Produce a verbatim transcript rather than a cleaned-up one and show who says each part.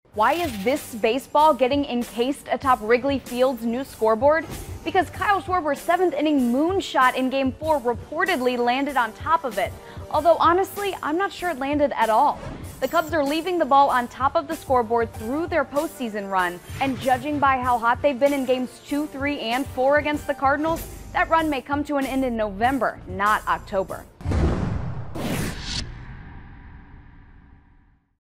Speaker 1: Why is this baseball getting encased atop Wrigley Field's new scoreboard? Because Kyle Schwarber's seventh inning moonshot in Game four reportedly landed on top of it. Although honestly, I'm not sure it landed at all. The Cubs are leaving the ball on top of the scoreboard through their postseason run, and judging by how hot they've been in games two, three, and four against the Cardinals, that run may come to an end in November, not October.